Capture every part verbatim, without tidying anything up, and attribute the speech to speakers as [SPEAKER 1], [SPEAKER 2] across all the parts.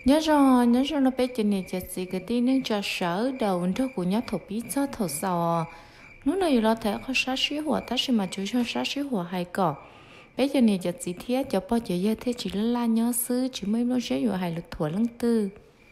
[SPEAKER 1] nhớ rồi nhớ rồi nó bé chân này chả gì cái tin nên cho sợ đầu cho của nhớ thổ bí cho thổ sò lúc này là thấy có sát sĩ hỏa ta sẽ mà chú cho sát sĩ hỏa hay cỏ bé chân này chả gì thiết cho bao giờ giờ thế chỉ là la nhớ sư chỉ mấy lúc sẽ vừa hay lực thua lăng tư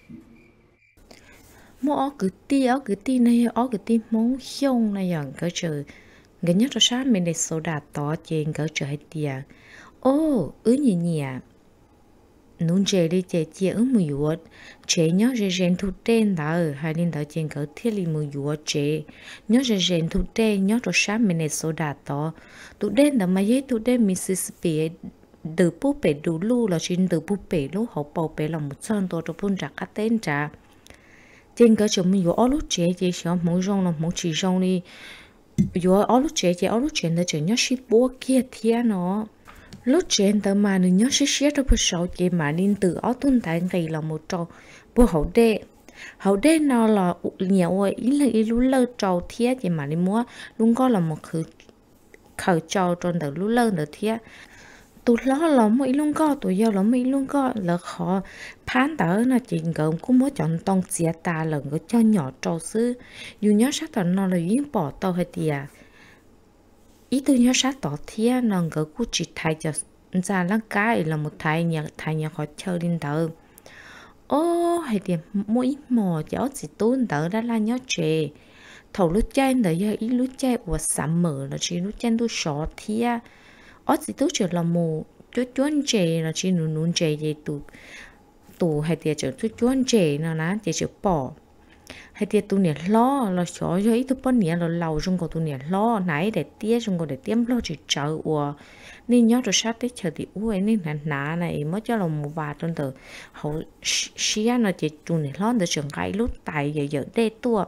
[SPEAKER 1] mua ó cứ ti ó cứ ti này ó cứ ti mong hiông nàyอย่างcái chữ cái nhớ cho sát mình để số đạt to trên cái chữ hay tiệt ô ứ nhỉ nhỉ nung chế đi chế chế ứng mùi yuột chế nhớ rèn rèn thu tên đó hai linh đó trên cỡ thiết li mùi yuột chế nhớ rèn rèn thu tên nhớ rồi sáng mình này số đạt to tụ đen đó mà giấy tụ đen Mississippi từ bút bể đủ lu là trên từ bút bể lúc học bầu bể là một son to cho phun trả các tên trả trên cỡ chúng mình yuột lúc chế chế chỉ mỗi rong là mỗi chỉ rong đi yuột lúc chế chế lúc chế nó chỉ nhớ ship búa kia thiên nó lúc trên tờ mà nữ nhớ xí xí trong bữa sau chị mà nên từ ở tuần tại ngày là một trò bữa hậu đê hậu đê nó là nhiều ý là ý lú lơ trâu thiết chị mà nên mua luôn có là một khử khử trâu trong tờ lú lơ nữa thiết tụi nó là mấy luôn có tụi giờ là mấy luôn có là khó phán tớ là chị gồm cũng muốn chọn tông chia ta lần có cho nhỏ trâu xứ dù nhớ sát tờ nó là yến bỏ tàu hay tiệt ý tôi nhớ sát tỏ thiên nâng gỡ cú chỉ thay cho ra lăng cái là một thay nhà thay nhà họ chơi lên tờ ô hay thì mỗi mò cháu chỉ tôn tờ đã là nhớ chè thầu lúc chen tờ giờ ý lúc chen của sắm mở là chỉ lúc chen tôi sọ thiên ở chỉ tôi chỉ là mù chú chuan chè là chỉ nụ nụ chè gì tụ tụ hay thì chỉ chú chuan chè nó ná chỉ chỉ bỏ hay tiệt tụi nè lo là cho cho ít tụi bọn nè là lâu trong cái tụi nè lo nãy để tiết trong cái để tiêm lo chỉ chờ ủa nên nhớ rồi sát tới chờ thì ủa nên là nã này mới cho là một vài trong từ hậu xia nó chỉ tụi nè lo để trường cái lúc tại giờ giờ đây tua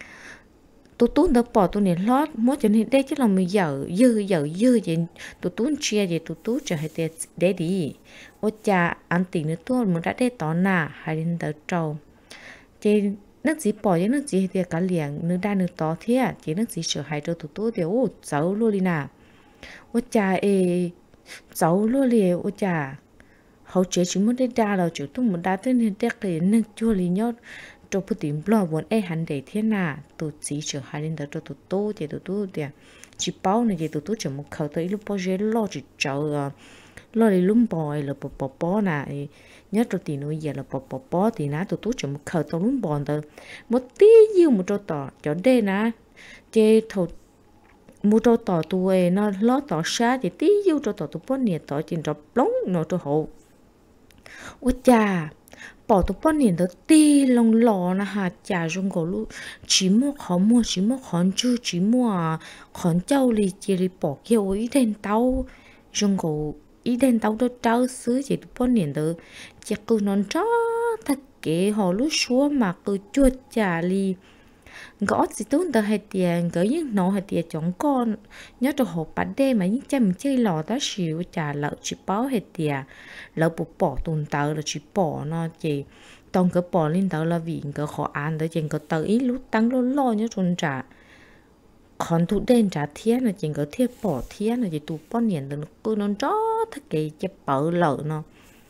[SPEAKER 1] tụi tụi nó bỏ tụi nè lo mới cho nên đây chứ là mình giờ dư giờ dư vậy tụi tụi chia vậy tụi tụi chờ hay tiệt để đi ôi cha ăn tiền nữa tua mình đã để tỏ nà hay đến tới trâu trên nước gì bỏ với nước gì thì cả liền nước đa nước to thế chỉ nước gì sửa hai đôi tụt tụt thì ô cháu luôn đi nè ô cha ê cháu luôn đi ô cha hậu chế chúng muốn đi đa là chủ tung muốn đa tên thì đẹp thì nước chua li nhót trong bữa tiệm lo muốn ai hắn để thế nào tụt chỉ sửa hai lên tới tụt tụt thì tụt tụt thì chỉ bao này thì tụt tụt chỉ một khẩu tới lúc bao giờ lo chỉ chờ lo đi lúng bòi là bò bò bò nè nhớ trong tiền nuôi giờ là bò bò bò thì ná tụi tụi chồng khờ tao lúng bòn tao một tí nhiêu một trâu tỏ cho đây nè chê thầu một trâu tỏ tụi nó lót tỏ xa thì tí nhiêu trâu tỏ tụi bọn nhiệt tỏ trên trâu lóng nó trâu hộ ôi cha bỏ tụi bọn nhiệt tao tí lông lò nè hả cha trong cổ lu chỉ mua khó mua chỉ mua khó chưa chỉ mua khó châu li chỉ li bỏ kia ôi đen tao trong cổ ý đến tao đó trao xứ chỉ bốn年đó chỉ cứ non chó thật kế họ lúc xua mà cứ chuột trả li gõ chỉ tốn tờ hai tiền gửi những nọ hai tiền chọn con nhớ cho họ bắt đê mà những chăm chơi lò ta xỉu trả lợ chỉ báo hai tiền lỡ bộ bỏ tồn tờ là chỉ bỏ nó chỉ toàn cái bỏ lên tờ là vì cái họ ăn tới chừng cái tờ ý lúc tăng lo lo nhớ trốn trả còn tụ đen trả thiên là chỉ có thiết bỏ thiên là chỉ tụ bao nhiêu là nó cứ nó rõ thật cái chép bở lợ nó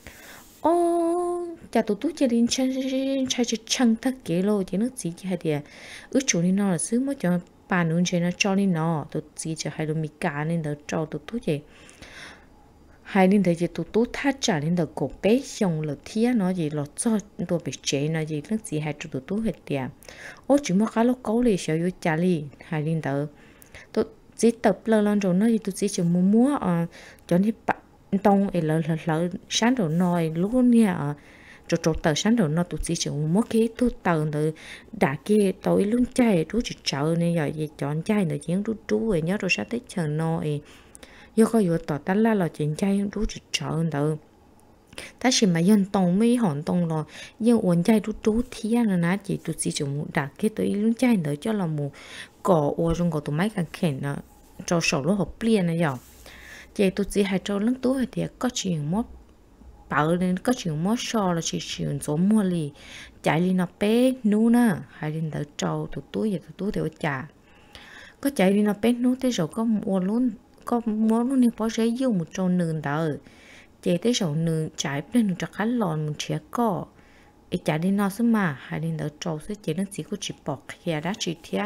[SPEAKER 1] ô chả tụ tụ chỉ đến chân chân chân chân thật cái lô chỉ nó chỉ hay thì ước chủ nên nó là xứ mới cho bàn luôn chơi nó cho nên nó tụ chỉ cho hai đứa mi cá nên đỡ cho tụ tụ vậy hai nên thấy chỉ tụ tụ thắt trả nên đỡ cổ bé xong là thiên nó gì là cho tụ bị chế nó gì nó chỉ hai tụ tụ hết tiền ô chỉ mà cái lúc câu lì sợ vô trả lì hai nên đỡ tụ chỉ tập lơ lon rồi nó gì tụ chỉ chỉ mua mua à cho nên bạn tông ấy lỡ lỡ lỡ sáng rồi nói lúc nè à rồi rồi tờ sáng rồi nó tụ chỉ chỉ mua cái tụ tờ từ đã kia tối luôn chạy rú chỉ chờ nên giờ gì chọn chạy nữa chiến rú rú rồi nhớ rồi sát tới chờ nó ấy do có vừa tỏ tát la là chuyện chạy rú chỉ chờ nữa ta chỉ mà dân tông mấy hòn tông rồi dân uốn chạy rú rú thiên là ná chỉ tụ chỉ chỉ mua đã kia tối luôn chạy nữa cho là mua cỏ uốn trong cỏ tụ máy càng khển nó cho sầu lúc học liền này giờ chị tụi chị hay cho lớn tuổi thì có chuyện mót bảo nên có chuyện mót so là chỉ chuyện số mua lì chạy đi nó bé nú nè hay đi đỡ trâu tụi túi vậy tụi túi thì trả có chạy đi nó bé nú tới rồi có mua luôn có mua luôn thì có giấy dùng một trâu nương đỡ chị tới rồi nương chạy lên được khá lòn một trẻ cỏ ấy chả đi nó xứ mà hai đi đỡ trâu xứ chỉ nó chỉ có chỉ bỏ kia đã chỉ thia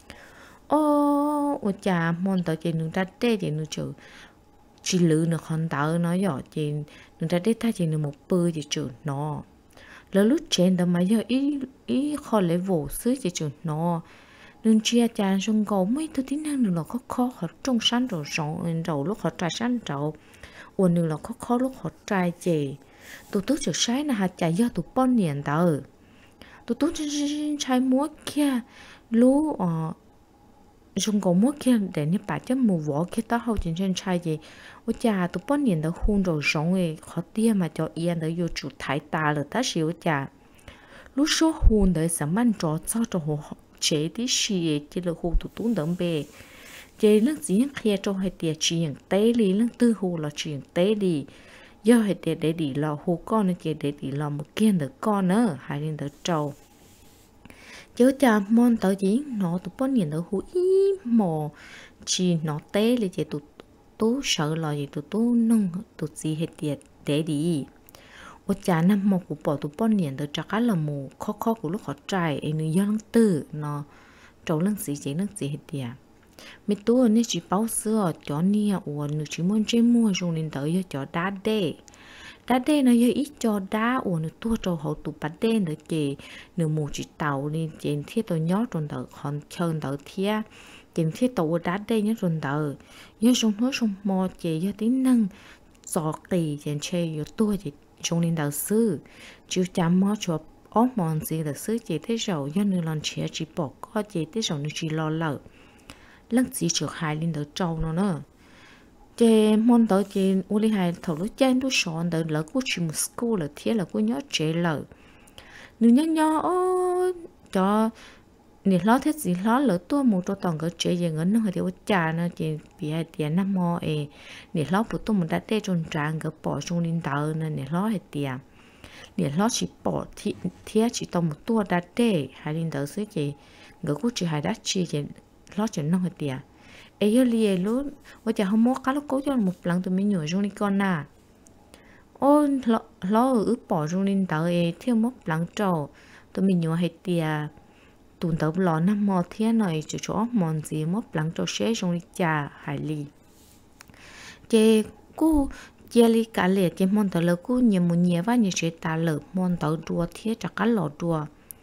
[SPEAKER 1] ô ô chả mòn tao chỉ nương ta tê chỉ nương chữ chỉ lử nó không tao nó giỏi chỉ nương ta tê ta chỉ nương một bự chỉ chữ nó lỡ lúc trên đó mà giờ ý ý khó lấy vỗ xứ chỉ chữ nó nương chia cha trong cầu mấy thứ tiếng năng nương là khó khó họ trong sáng rồi rộng rồi lúc họ trai sáng rồi ủa nương là khó khó lúc họ trai chè tụi tôi chữ sai là hạt chạy do tụi bọn niệm tao tụi tôi trên trái múa kia lú ờ dùng cổ múa kia để như bà cho mù vỏ kia tao hậu trên trên trái gì ôi cha tụi bọn niệm tao hôn rồi sống ấy khó tia mà cho yên đấy vô chủ thái ta là ta xíu cha lú số hôn đấy sắm ăn trò sao trò hồ chế tí xì chỉ là hôn tụi tôi đỡ bề chế nước gì kia cho hai tiệt chuyện tế lý nước tư hồ là chuyện tế lý do hai tiệt để đi lò hồ con nó chỉ để đi lò một kiên được con nữa hai lên được trâu chứ cha món tao chỉ nó tụi bọn nhìn được hồ ý mò chỉ nó tế lý chỉ tụi tú sợ là gì tụi tú nông tụi gì hai tiệt để đi ô cha năm một của bỏ tụi bọn nhìn được chắc là mù khó khó của lúc họ trai ấy nữa do lăng tư nó trâu lăng gì chỉ lăng gì hai tiệt mấy tôi nên chỉ bảo sữa cho nia uổng nó chỉ muốn chơi mua dùng lên tới cho đá đê đá đê nó ít cho đá uổng nó tua cho họ tụ bát đê nữa chị nửa mù chỉ tàu lên trên thiết tôi nhớ trong tờ còn chân tờ thia trên thiết tàu đá đê nhớ trong tờ nhớ trong nó trong mò chị do tính năng giọt tì trên chơi yo tua chị dùng lên tờ sư chịu chăm mò cho ốm mòn gì tờ sư chị thế rồi do nửa lần chia chỉ bỏ có chị thế rồi nửa chỉ lo lợ lăng chỉ trước hai linh đỡ trâu nó nữa chế môn đỡ chế u li hai thầu lúc chen đu sòn đỡ lỡ của chỉ một school là thế là của nhớ chế lỡ nếu nhớ nhớ ô cho nè lo thế gì lo lỡ tua một trâu toàn cái chế gì ngân nó hay theo cha nó chế bị hai tiền năm mò e nè lo bữa tua một đã tê tròn tràn cái bỏ trong linh đỡ nên nè lo hay tiền nè lo chỉ bỏ thì thế chỉ tao một tua đã tê hai linh đỡ xí chế người của chỉ hai đã chi chế lo chuyện nông tiệt, ấy giờ liề luôn, ôi chả không mua cá lúc cố cho một lần tụi mình nhồi trong đi con na, ôi lo lo ứ bỏ trong đi tàu ấy theo một lần trâu, tụi mình nhồi hay tiệt, tụi tàu lò năm mò thiên này chỗ chỗ mòn gì một lần trâu xé trong đi trà hải lì, chè cú chè li cá lẻ chè mòn tàu lợn cú nhiều một nhiều và nhiều chế ta lợn mòn tàu đua thiết chắc cá lò đua,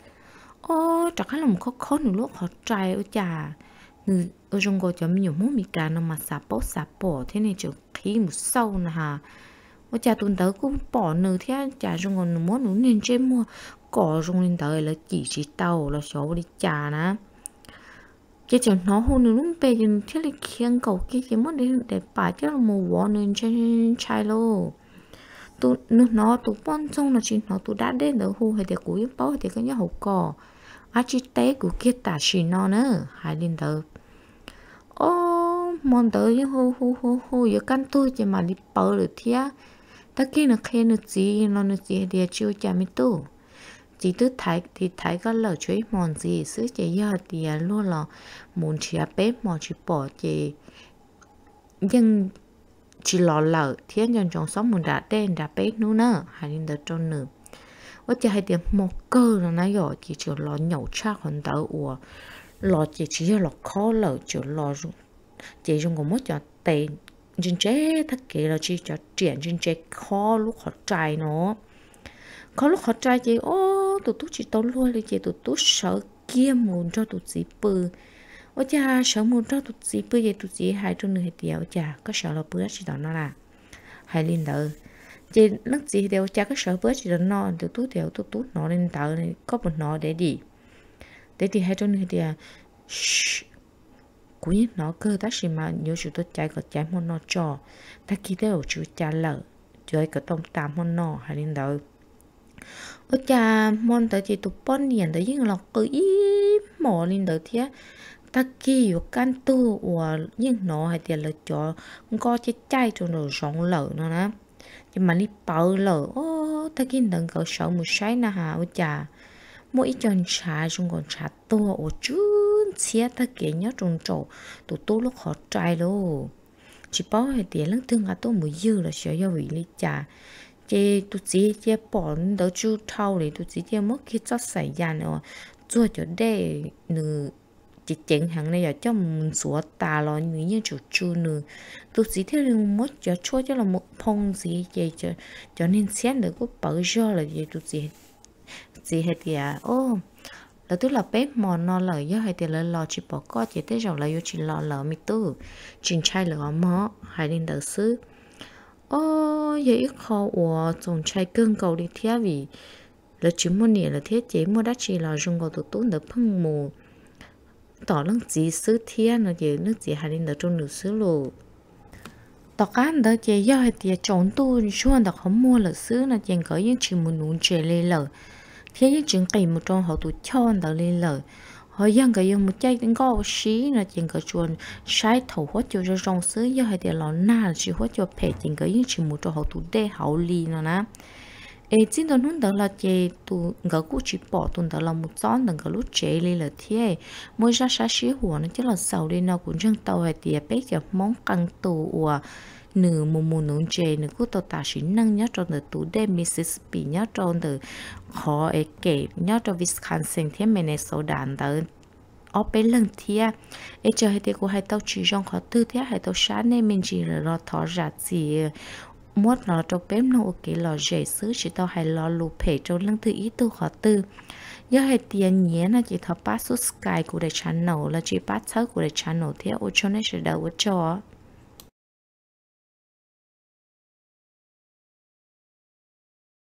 [SPEAKER 1] ô chắc cá là một khó khó nữa lúc họ trai ôi chà người ở trong cô chấm nhiều món mì cá nó mà sạp bó sạp bỏ thế này chịu khí một sâu nè hà ôi cha tuần tới cũng bỏ nửa thế cha trong còn món nó nên trên mua cỏ trong lên tới là chỉ chỉ tàu là số đi trà nè cái chuyện nó hôn nó lúc bây giờ thế là khiêng cầu kia cái món để để bà chứ là mù vỏ nên trên chai lô tụ nó tụ bọn xong là chỉ nó tụ đã đến được hù hay để cuối bao thì cái nhá hậu cỏ á chỉ té của kia ta chỉ nó nữa hai lên tới ô mòn tới hù hù hù hù giờ căn tôi chỉ mà đi bờ được thia ta kia nó khen được gì nó được gì để chiêu cha mi tu chỉ tôi thấy thì thấy có lời chuối mòn gì xứ chỉ giờ thì luôn là muốn chia bếp mà chỉ bỏ chỉ nhưng chỉ lo lợ thiên nhân trong sống muốn đã đen đã bếp nữa nè hai lên tới trong nửa ở chỉ hai điểm một cơ là nó rồi chỉ chỉ lo nhậu cha còn đỡ ủa lo chỉ chỉ lo khó lợ chỉ lo chỉ dùng có một cho tiền trên chế thắc kỹ là chỉ cho triển trên chế khó lúc họ trai nó khó lúc họ trai chị ô tụi tôi chỉ tao luôn đi chị tụi tôi sợ kia muốn cho tụi chị bự ôi cha sợ muốn cho tụi chị bự vậy tụi chị hai trong người tiểu cha có sợ là bự chỉ tao nó là hai linh đỡ chị nó gì đều cha có sợ bự chỉ tao nó tụi tôi đều tụi tôi nó lên tao này có một nó để đi để đi hai trong người tiểu cú nhớ nó cơ ta chỉ mà nhớ chúng tôi chạy có chạy một nó cho ta kia đều chú cha lợ chơi có tông tam một nó hai linh đỡ ôi cha món tới chỉ tụi bọn niệm tới những lọc cứ ý mỏ lên tới thế ta kia có can tu và những nó hay tiền là cho có chết chay cho nó rong lợ nó nè nhưng mà đi bảo lợ ô ta kia đừng có sợ một sai na hà ôi cha mỗi chân trà trong còn trà to ở chút xía ta kia nhớ trong chỗ tụi tôi lúc họ trai luôn chỉ bảo hay tiền lắm thương à tôi mới dư là sợ do vị lý cha chị tụi chị chị bỏ đỡ chú thâu thì tụi chị chị mất khi cho xảy ra nữa cho cho đây nữ chị chẳng hạn này là cho mình sửa tà lo như như chủ chú nữa tụi chị theo luôn mất cho cho cho là một phong gì chị cho cho nên xem được có bảo cho là gì tụi chị chị hay thì à ô là tức là bếp mòn nó lời do hay thì là lo chỉ bỏ có chỉ tới rồi là yo chỉ lo lỡ mi tu chuyện trai lỡ mó hay nên đỡ xứ ô vậy khó của chồng trai cưng cầu đi theo vì là chỉ muốn nhẹ là thiết chế mua đắt chỉ là dùng cầu tụt tụt được phăng mù tỏ lăng gì xứ thiên là gì nước gì hay nên đỡ trong nửa xứ lộ tỏ cán đỡ chế do hay thì chọn tu xuân đặc không mua là xứ là chèn có những chỉ muốn nuôn chế lên lợ thế những chuyện kỳ một trong họ tụt chọn đỡ lên lợ họ dân cái dùng một chai tiếng có xí là chèn có chuồn sai thầu hóa cho cho trong xứ do hay thì là na chỉ hóa cho phe chèn có những chỉ một trong họ tụt đê hậu ly nữa nè ê chính tôi nói đó là chế tụ ngỡ cú chỉ bỏ tụ đó là một chọn đừng có lúc chế lên là thế mỗi ra sát xíหัวnó chứ là sầu đi nào cũng chẳng tàu hay tiệt bé giờ món căng tụ à nửa mù mù nướng chế nửa cú tàu ta chỉ năng nhớ trong nửa tụ đêm Mississippi nhớ trong nửa họ ấy kể nhớ trong Wisconsin thế Minnesota đó ở bên lần thia ấy chờ hay tiệt của hai tàu chỉ trong họ tư thế hai tàu sáng nên mình chỉ là lo thỏ ra gì muốn nó trong bếp nó ok lò dễ xứ chỉ tao hay lò lụp hệ trong lăng tự ý tu khó tư do hệ tiền nhé là chỉ thọ pass sky của đại channel là chỉ pass của đại channel thế ô cho nên sẽ đầu cho